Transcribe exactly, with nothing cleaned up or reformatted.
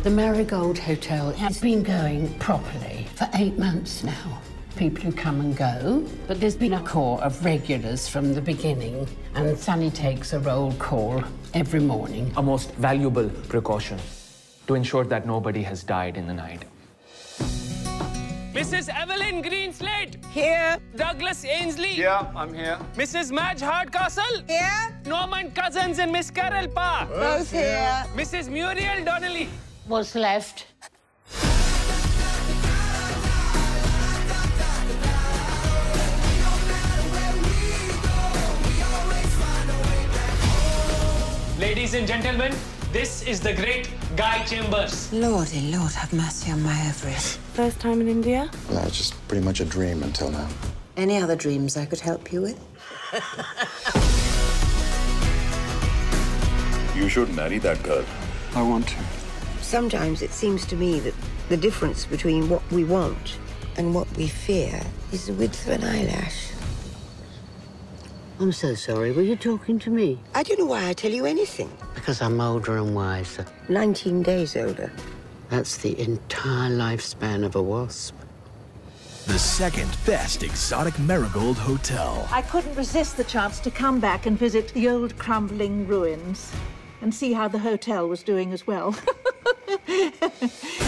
The Marigold Hotel has been going properly for eight months now. People who come and go, but there's been a core of regulars from the beginning, and Sonny takes a roll call every morning. A most valuable precaution to ensure that nobody has died in the night. Missus Evelyn Greenslade. Here. Douglas Ainsley. Yeah, I'm here. Missus Madge Hardcastle. Here. Norman Cousins and Miss Carol Pa. Both here. Missus Muriel Donnelly. What's left? Ladies and gentlemen, this is the great Guy Chambers. Lordy, Lord, have mercy on my ovaries. First time in India? No, it's just pretty much a dream until now. Any other dreams I could help you with? You should marry that girl. I want to. Sometimes it seems to me that the difference between what we want and what we fear is the width of an eyelash. I'm so sorry. Were you talking to me? I don't know why I tell you anything. Because I'm older and wiser. Nineteen days older. That's the entire lifespan of a wasp. The second best Exotic Marigold Hotel. I couldn't resist the chance to come back and visit the old crumbling ruins and see how the hotel was doing as well.